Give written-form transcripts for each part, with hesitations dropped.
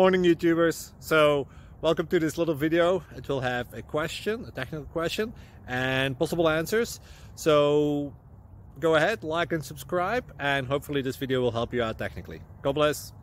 Morning YouTubers. So welcome to this little video. It will have a question, a technical question, and possible answers. So go ahead, like and subscribe, and hopefully this video will help you out technically. God bless.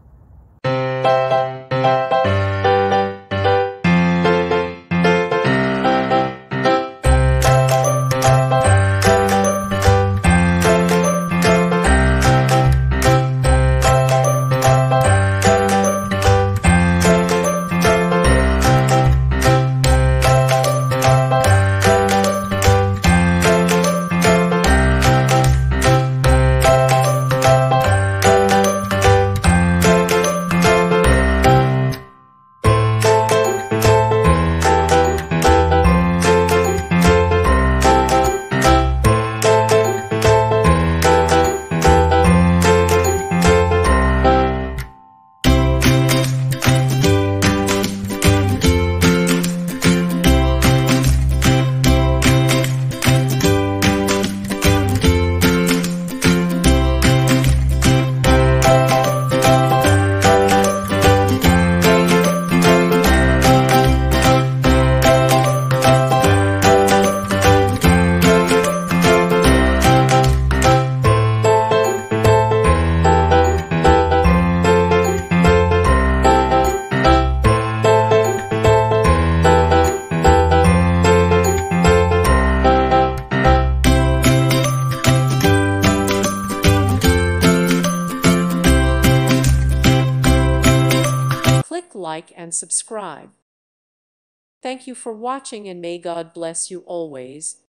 Click like and subscribe. Thank you for watching, and may God bless you always.